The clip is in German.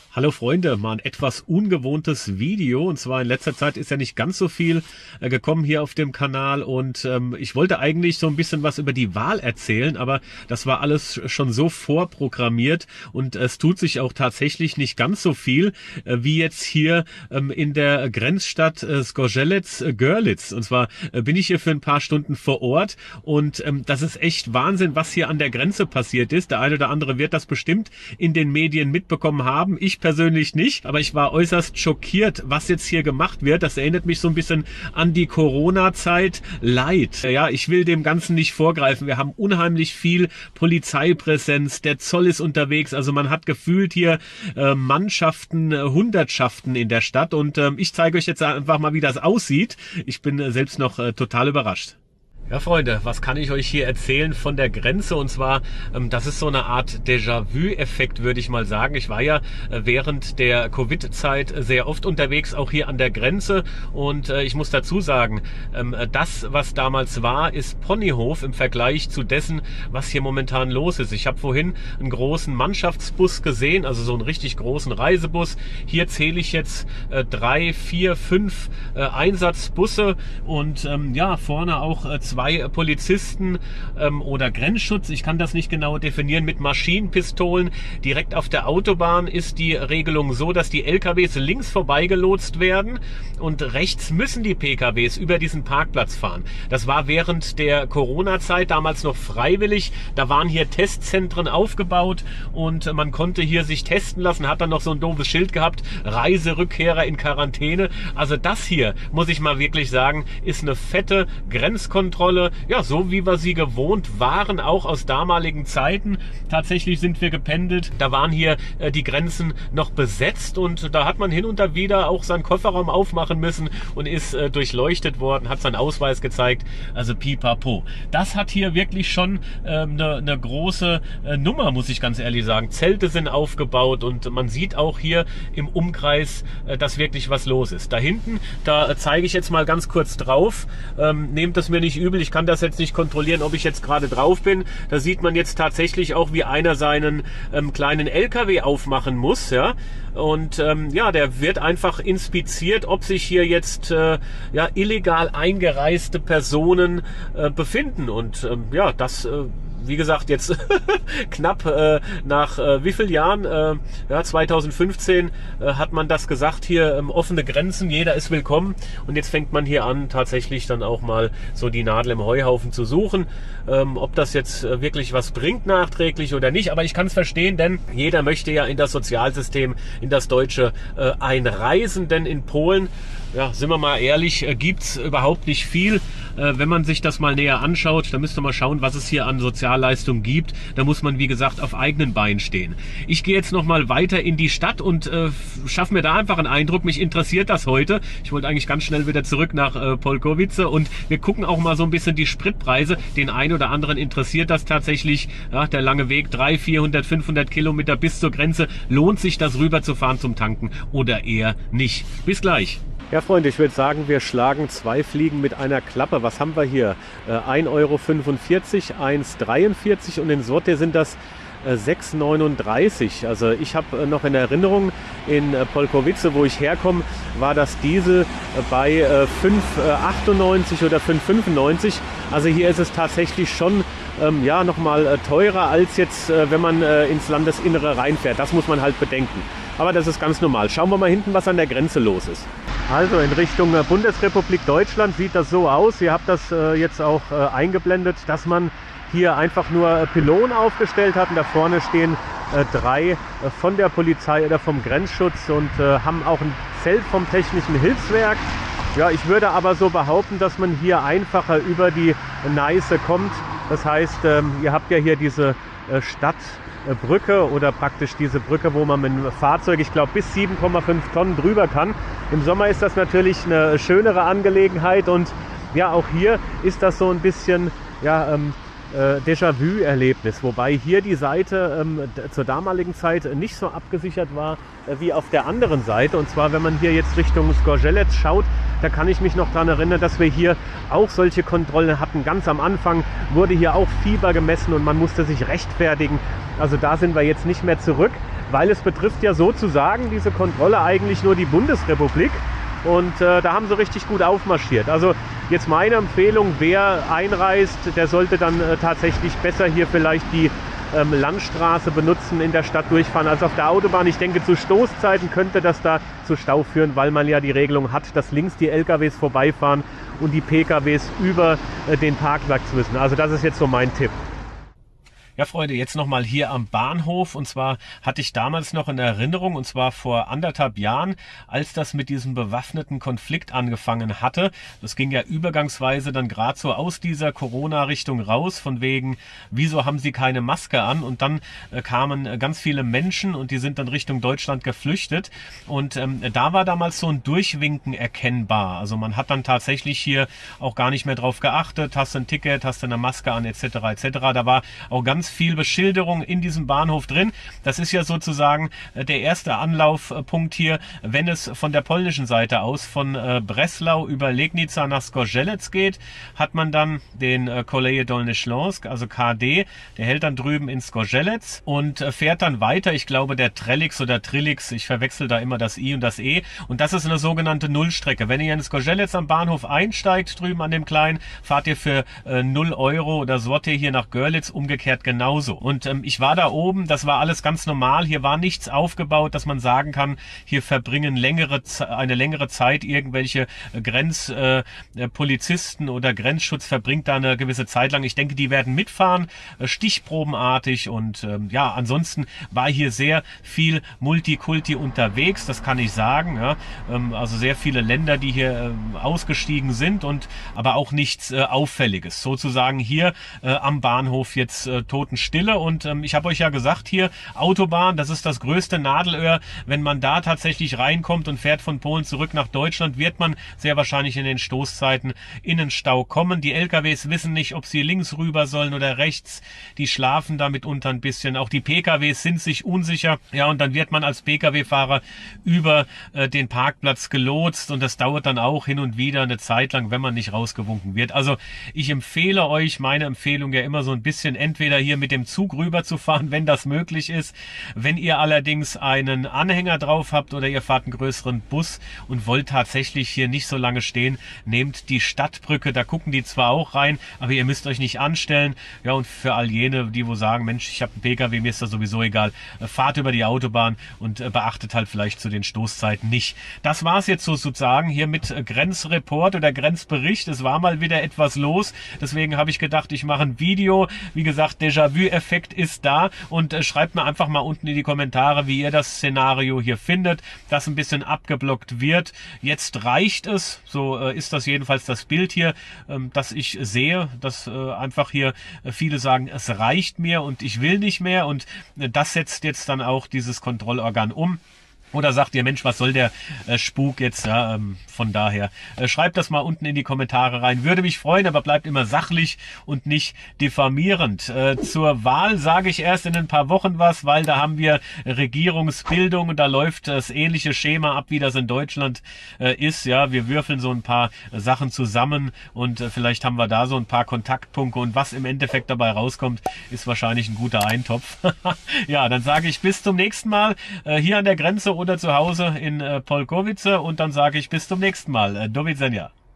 Hallo Freunde, mal ein etwas ungewohntes Video, und zwar in letzter Zeit ist ja nicht ganz so viel gekommen hier auf dem Kanal, und ich wollte eigentlich so ein bisschen was über die Wahl erzählen, aber das war alles schon so vorprogrammiert und es tut sich auch tatsächlich nicht ganz so viel wie jetzt hier in der Grenzstadt Zgorzelec-Görlitz. Und zwar bin ich hier für ein paar Stunden vor Ort, und das ist echt Wahnsinn, was hier an der Grenze passiert ist. Der eine oder andere wird das bestimmt in den Medien mitbekommen haben. Ich persönlich nicht, aber ich war äußerst schockiert, was jetzt hier gemacht wird. Das erinnert mich so ein bisschen an die Corona-Zeit light. Ja, ich will dem Ganzen nicht vorgreifen. Wir haben unheimlich viel Polizeipräsenz. Der Zoll ist unterwegs. Also man hat gefühlt hier Mannschaften, Hundertschaften in der Stadt, und ich zeige euch jetzt einfach mal, wie das aussieht. Ich bin selbst noch total überrascht. Ja, Freunde, was kann ich euch hier erzählen von der Grenze? Und zwar, das ist so eine Art Déjà-vu-Effekt, würde ich mal sagen. Ich war ja während der Covid-Zeit sehr oft unterwegs, auch hier an der Grenze. Und ich muss dazu sagen, das, was damals war, ist Ponyhof im Vergleich zu dessen, was hier momentan los ist. Ich habe vorhin einen großen Mannschaftsbus gesehen, also so einen richtig großen Reisebus. Hier zähle ich jetzt 3, 4, 5 Einsatzbusse und ja, vorne auch zwei Polizisten oder Grenzschutz, ich kann das nicht genau definieren, mit Maschinenpistolen. Direkt auf der Autobahn ist die Regelung so, dass die LKWs links vorbeigelotst werden und rechts müssen die PKWs über diesen Parkplatz fahren. Das war während der Corona-Zeit damals noch freiwillig. Da waren hier Testzentren aufgebaut und man konnte hier sich testen lassen, hat dann noch so ein doofes Schild gehabt, Reiserückkehrer in Quarantäne. Also das hier, muss ich mal wirklich sagen, ist eine fette Grenzkontrolle. Ja, so wie wir sie gewohnt waren, auch aus damaligen Zeiten. Tatsächlich sind wir gependelt. Da waren hier die Grenzen noch besetzt, und da hat man hin und wieder auch seinen Kofferraum aufmachen müssen und ist durchleuchtet worden, hat seinen Ausweis gezeigt. Also pipapo. Das hat hier wirklich schon eine große Nummer, muss ich ganz ehrlich sagen. Zelte sind aufgebaut und man sieht auch hier im Umkreis, dass wirklich was los ist. Da hinten, da zeige ich jetzt mal ganz kurz drauf. Nehmt das mir nicht übel. Ich kann das jetzt nicht kontrollieren, ob ich jetzt gerade drauf bin. Da sieht man jetzt tatsächlich auch, wie einer seinen kleinen LKW aufmachen muss. Ja? Und ja, der wird einfach inspiziert, ob sich hier jetzt ja, illegal eingereiste Personen befinden. Und ja, das wie gesagt, jetzt knapp nach wie vielen Jahren, ja, 2015 hat man das gesagt, hier offene Grenzen, jeder ist willkommen, und jetzt fängt man hier an, tatsächlich dann auch mal so die Nadel im Heuhaufen zu suchen, ob das jetzt wirklich was bringt nachträglich oder nicht, aber ich kann es verstehen, denn jeder möchte ja in das Sozialsystem, in das Deutsche einreisen, denn in Polen, ja, sind wir mal ehrlich, gibt's überhaupt nicht viel. Wenn man sich das mal näher anschaut, da müsst ihr mal schauen, was es hier an Sozialleistungen gibt. Da muss man, wie gesagt, auf eigenen Beinen stehen. Ich gehe jetzt noch mal weiter in die Stadt und schaffe mir da einfach einen Eindruck. Mich interessiert das heute. Ich wollte eigentlich ganz schnell wieder zurück nach Polkowice, und wir gucken auch mal so ein bisschen die Spritpreise. Den einen oder anderen interessiert das tatsächlich. Ja, der lange Weg, 300, 400, 500 Kilometer bis zur Grenze. Lohnt sich das rüber zu fahren zum Tanken oder eher nicht? Bis gleich. Ja, Freunde, ich würde sagen, wir schlagen zwei Fliegen mit einer Klappe. Was haben wir hier? 1,45 Euro, 1,43, und in Sote sind das 6,39. Also ich habe noch in Erinnerung, in Polkowice, wo ich herkomme, war das Diesel bei 5,98 oder 5,95. Also hier ist es tatsächlich schon ja, nochmal teurer als jetzt, wenn man ins Landesinnere reinfährt. Das muss man halt bedenken. Aber das ist ganz normal. Schauen wir mal hinten, was an der Grenze los ist. Also in Richtung Bundesrepublik Deutschland sieht das so aus. Ihr habt das jetzt auch eingeblendet, dass man hier einfach nur Pylonen aufgestellt hat. Und da vorne stehen 3 von der Polizei oder vom Grenzschutz und haben auch ein Zelt vom Technischen Hilfswerk. Ja, ich würde aber so behaupten, dass man hier einfacher über die Neiße kommt. Das heißt, ihr habt ja hier diese Stadtbrücke oder praktisch diese Brücke, wo man mit einem Fahrzeug, ich glaube, bis 7,5 Tonnen drüber kann. Im Sommer ist das natürlich eine schönere Angelegenheit, und ja, auch hier ist das so ein bisschen, ja, Déjà-vu-Erlebnis, wobei hier die Seite zur damaligen Zeit nicht so abgesichert war wie auf der anderen Seite. Und zwar, wenn man hier jetzt Richtung Zgorzelec schaut, da kann ich mich noch daran erinnern, dass wir hier auch solche Kontrollen hatten. Ganz am Anfang wurde hier auch Fieber gemessen und man musste sich rechtfertigen. Also da sind wir jetzt nicht mehr zurück, weil es betrifft ja sozusagen diese Kontrolle eigentlich nur die Bundesrepublik. Und da haben sie richtig gut aufmarschiert. Also jetzt meine Empfehlung, wer einreist, der sollte dann tatsächlich besser hier vielleicht die Landstraße benutzen, in der Stadt durchfahren als auf der Autobahn. Ich denke, zu Stoßzeiten könnte das da zu Stau führen, weil man ja die Regelung hat, dass links die LKWs vorbeifahren und die PKWs über den Parkplatz müssen. Also das ist jetzt so mein Tipp. Ja, Freunde, jetzt nochmal hier am Bahnhof. Und zwar hatte ich damals noch in Erinnerung, und zwar vor 1,5 Jahren, als das mit diesem bewaffneten Konflikt angefangen hatte. Das ging ja übergangsweise dann gerade so aus dieser Corona-Richtung raus, von wegen, wieso haben sie keine Maske an? Und dann kamen ganz viele Menschen und die sind dann Richtung Deutschland geflüchtet. Und da war damals so ein Durchwinken erkennbar. Also man hat dann tatsächlich hier auch gar nicht mehr drauf geachtet. Hast du ein Ticket, hast du eine Maske an, etc. etc. Da war auch ganz viel Beschilderung in diesem Bahnhof drin. Das ist ja sozusagen der erste Anlaufpunkt hier, wenn es von der polnischen Seite aus von Breslau über Legnica nach Zgorzelec geht, hat man dann den Koleje Dolny Śląsk, also KD, der hält dann drüben in Zgorzelec und fährt dann weiter. Ich glaube, der Trellix oder Trilix, ich verwechsel da immer das I und das E, und das ist eine sogenannte Nullstrecke. Wenn ihr in Zgorzelec am Bahnhof einsteigt, drüben an dem Kleinen, fahrt ihr für 0 Euro oder Zloty hier nach Görlitz, umgekehrt genauso. Und ich war da oben, das war alles ganz normal, hier war nichts aufgebaut, dass man sagen kann, hier verbringen eine längere Zeit irgendwelche Grenzpolizisten oder Grenzschutz verbringt da eine gewisse Zeit lang. Ich denke, die werden mitfahren, stichprobenartig, und ja, ansonsten war hier sehr viel Multikulti unterwegs, das kann ich sagen. Ja. Also sehr viele Länder, die hier ausgestiegen sind, und aber auch nichts Auffälliges. Sozusagen hier am Bahnhof jetzt Totenstille. Und ich habe euch ja gesagt, hier Autobahn, das ist das größte Nadelöhr. Wenn man da tatsächlich reinkommt und fährt von Polen zurück nach Deutschland, wird man sehr wahrscheinlich in den Stoßzeiten in den Stau kommen. Die LKWs wissen nicht, ob sie links rüber sollen oder rechts. Die schlafen da mitunter ein bisschen. Auch die PKWs sind sich unsicher. Ja, und dann wird man als PKW-Fahrer über den Parkplatz gelotst, und das dauert dann auch hin und wieder eine Zeit lang, wenn man nicht rausgewunken wird. Also ich empfehle euch, meine Empfehlung ja immer so ein bisschen, entweder hier mit dem Zug rüber zu fahren, wenn das möglich ist. Wenn ihr allerdings einen Anhänger drauf habt oder ihr fahrt einen größeren Bus und wollt tatsächlich hier nicht so lange stehen, nehmt die Stadtbrücke, da gucken die zwar auch rein, aber ihr müsst euch nicht anstellen. Ja, und für all jene, die wo sagen, Mensch, ich habe einen PKW, mir ist das sowieso egal, fahrt über die Autobahn und beachtet halt vielleicht zu den Stoßzeiten nicht. Das war es jetzt sozusagen hier mit Grenzreport oder Grenzbericht. Es war mal wieder etwas los, deswegen habe ich gedacht, ich mache ein Video. Wie gesagt, Déjà-vu-Effekt ist da, und schreibt mir einfach mal unten in die Kommentare, wie ihr das Szenario hier findet, dass ein bisschen abgeblockt wird. Jetzt reicht es, so ist das jedenfalls das Bild hier, das ich sehe, dass einfach hier viele sagen, es reicht mir und ich will nicht mehr, und das setzt jetzt dann auch dieses Kontrollorgan um. Oder sagt ihr, Mensch, was soll der Spuk jetzt? Ja, von daher, schreibt das mal unten in die Kommentare rein. Würde mich freuen, aber bleibt immer sachlich und nicht diffamierend. Zur Wahl sage ich erst in ein paar Wochen was, weil da haben wir Regierungsbildung und da läuft das ähnliche Schema ab, wie das in Deutschland ist. Ja, wir würfeln so ein paar Sachen zusammen, und vielleicht haben wir da so ein paar Kontaktpunkte, und was im Endeffekt dabei rauskommt, ist wahrscheinlich ein guter Eintopf. Ja, dann sage ich bis zum nächsten Mal hier an der Grenze oder zu Hause in Polkowice, und dann sage ich bis zum nächsten Mal. Do widzenia.